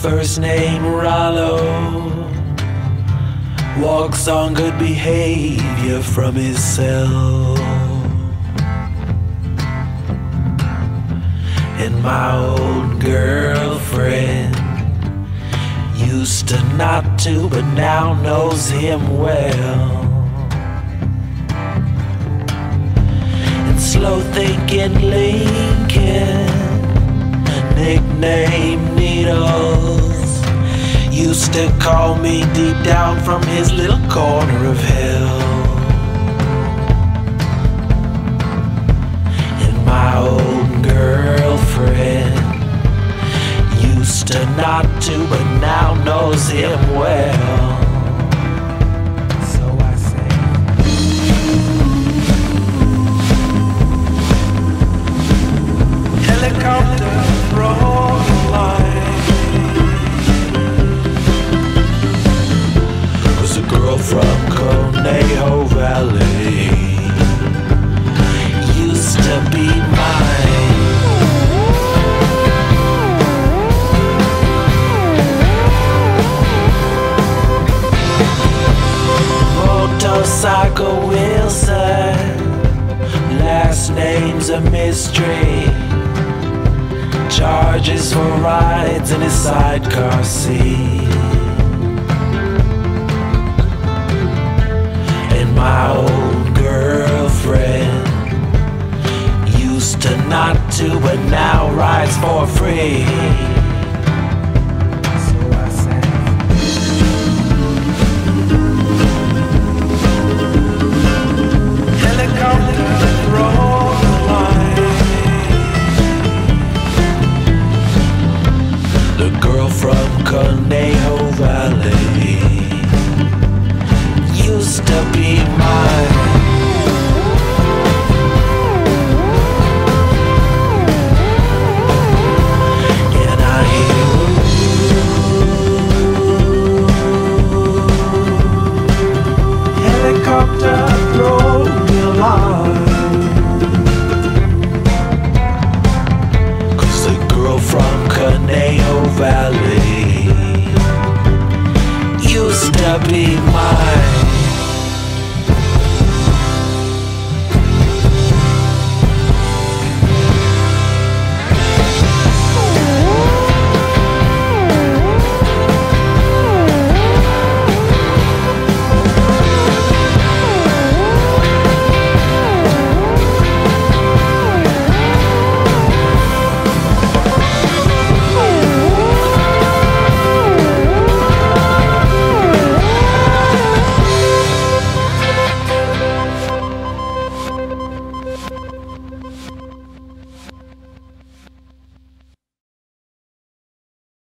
first name Rollo, walks on good behavior from his cell. And my old girlfriend used to not to, but now knows him well. And slow thinking Lincoln, nickname Needles, used to call me deep down from his little corner of hell. And my old girlfriend used to not to, but now knows him well. So I say, helicopter from the line was a girl from Conejo Valley, used to be mine. Motorcycle Wilson, last name's a mystery, charges for rides in his sidecar seat. And my old girlfriend used to not to, but now rides for free.